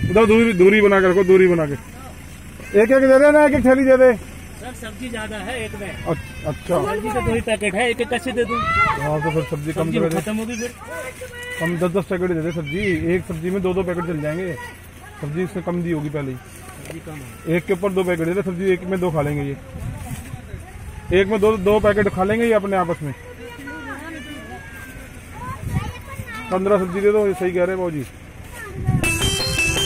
उधर दूरी दूरी बना के रखो, दूरी बना के। एक एक दे दे ना, एक एक थैली दे दे। सर सब्जी ज्यादा है एक में। अच्छा, सब्जी का 2 ही पैकेट है, एक एक कैसे दे दूं? हाँ तो फिर सब्जी कम कर दे, खत्म होगी फिर। हम 10-10 पैकेट दे दे सब्जी। एक सब्जी में 2-2 पैकेट चल जाएंगे। सब्जी इससे कम दी होगी पहले ही। सब्जी कम है। एक के ऊपर 2 पैकेट दे दे सब्जी, एक में 2 खा लेंगे ये। एक में 2 पैकेट खा लेंगे ये अपने आपस में। 15 सब्जी दे दो, ये सही कह रहे हैं भाजी।